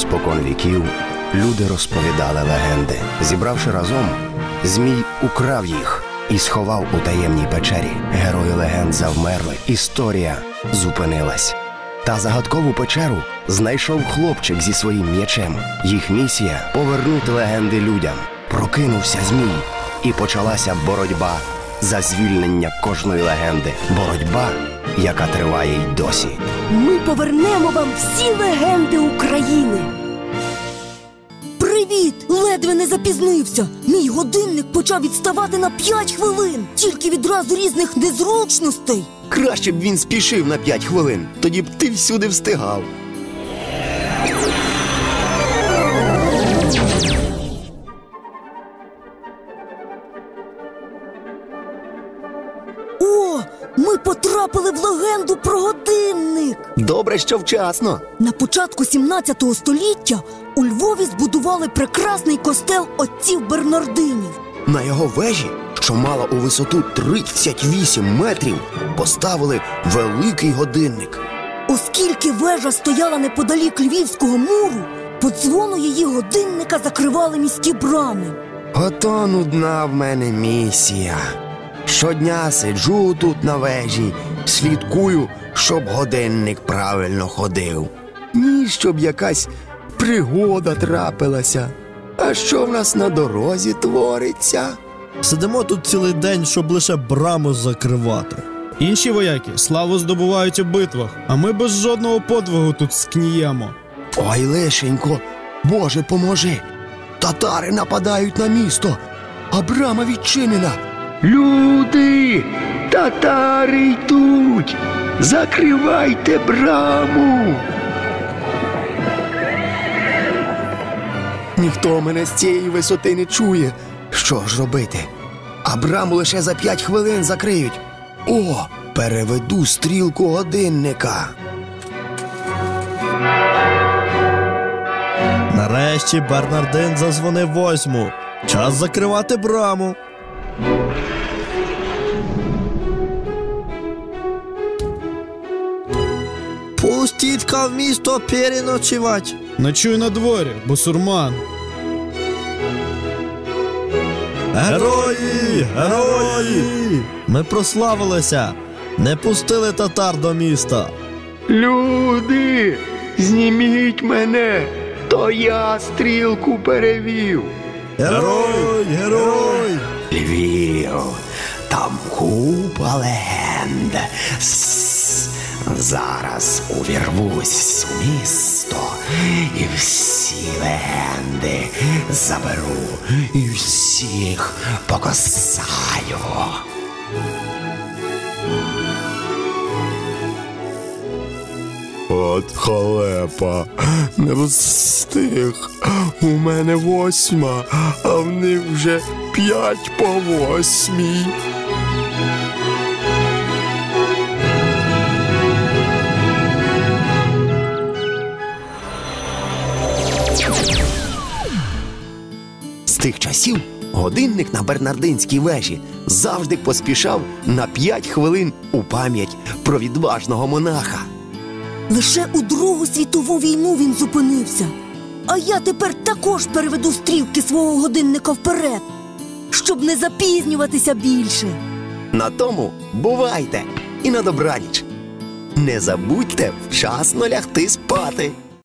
Спокон віків люди розповідали легенди. Зібравши разом, Змій украв їх і сховав у таємній печері. Герої легенд завмерли, історія зупинилась. Та загадкову печеру знайшов хлопчик зі своїм м'ячем. Їх місія – повернути легенди людям. Прокинувся Змій, і почалася боротьба за звільнення кожної легенди. Боротьба, яка триває й досі. Ми повернемо вам всі легенди України. Привіт! Ледве не запізнився. Мій годинник почав відставати на 5 хвилин. Тільки відразу різних незручностей. Краще б він спішив на 5 хвилин, тоді б ти всюди встигав. О, ми потрапили в легенду про годинник. Добре, що вчасно. На початку 17 століття у Львові збудували прекрасний костел отців Бернардинів. На його вежі, що мала у висоту 38 метрів, поставили великий годинник. Оскільки вежа стояла неподалік Львівського муру, по дзвону її годинника закривали міські брами. Ото нудна в мене місія. Щодня сиджу тут на вежі, слідкую, щоб годинник правильно ходив. Ні, щоб якась пригода трапилася. А що в нас на дорозі твориться? Сидимо тут цілий день, щоб лише браму закривати. Інші вояки славу здобувають у битвах, а ми без жодного подвигу тут скніємо. Ой, лишенько, Боже, поможи! Татари нападають на місто, а брама відчинена. Люди! Татари йдуть! Закривайте браму! Ніхто мене з цієї висоти не чує. Що ж робити? А браму лише за 5 хвилин закриють. О, переведу стрілку годинника. Нарешті Бернардин зазвонив 8. Час закривати браму. Пустіть-ка в місто переночувати. Ночуй на дворі, бусурман. Герої! Герої! Ми прославилися. Не пустили татар до міста. Люди, зніміть мене, то я стрілку перевів. Герой! Герой! Львів, там купа легенд. Зараз увірвусь у місто і всі легенди заберу і всіх покосаю. От халепа, не встиг. У мене 8, а в них вже 5 по 8. З тих часів годинник на Бернардинській вежі завжди поспішав на 5 хвилин у пам'ять про відважного монаха. Лише у Другу світову війну він зупинився. А я тепер також переведу стрілки свого годинника вперед, щоб не запізнюватися більше. На тому бувайте і на добраніч. Не забудьте вчасно лягти спати.